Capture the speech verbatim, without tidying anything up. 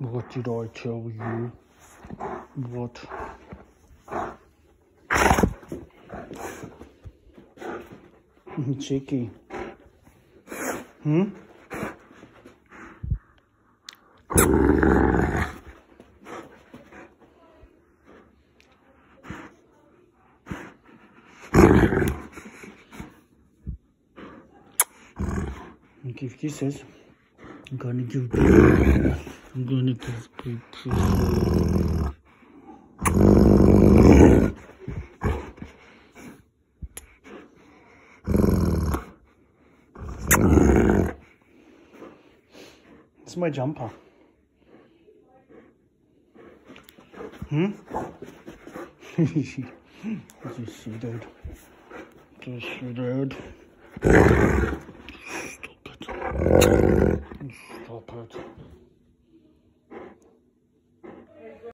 What did I tell you? What? Cheeky. Hmm? Give kisses. I'm gonna give I'm gonna give big kisses. It's my jumper. Hmm? Just see that. Just see that. Stop it. Stop it.